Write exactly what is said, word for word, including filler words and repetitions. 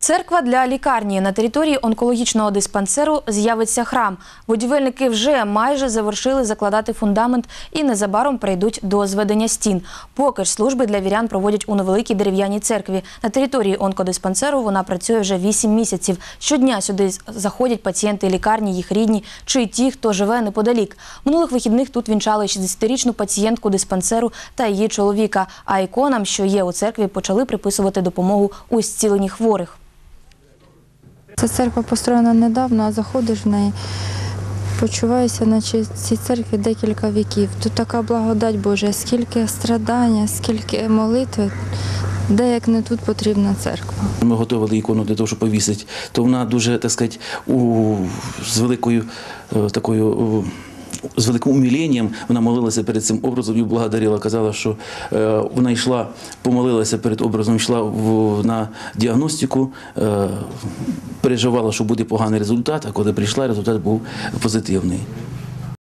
Церква для лікарні. На території онкологічного диспансеру з'явиться храм. Будівельники вже майже завершили закладати фундамент і незабаром прийдуть до зведення стін. Поки ж служби для вірян проводять у невеликій дерев'яній церкві. На території онкодиспансеру вона працює вже вісім місяців. Щодня сюди заходять пацієнти лікарні, їх рідні чи ті, хто живе неподалік. Минулих вихідних тут вінчали шістдесятирічну пацієнтку диспансеру та її чоловіка. А іконам, що є у церкві, почали приписувати допомогу у зціленні хворих. Ця церква построєна недавно, а заходиш в неї, почуваєшся, наче в цій церкві декілька віків. Тут така благодать Божа, скільки страдання, скільки молитви, де як не тут потрібна церква. Ми готували ікону для того, щоб повісити, то вона дуже, так сказати, у, з великою такою, з великим умиленням вона молилася перед цим образом і благодарила. Казала, що е, вона йшла, помолилася перед образом, йшла в, на діагностику, е, переживала, що буде поганий результат, а коли прийшла, результат був позитивний.